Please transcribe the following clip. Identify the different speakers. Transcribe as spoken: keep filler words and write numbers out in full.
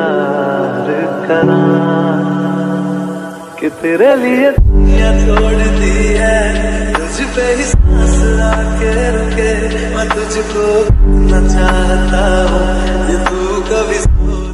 Speaker 1: इकरार करा कि तेरे लिए दुनिया तोड़ दी है, तुझ पे ही सांस आके रुके, मैं तुझको न चाहता हूँ ये तू कभी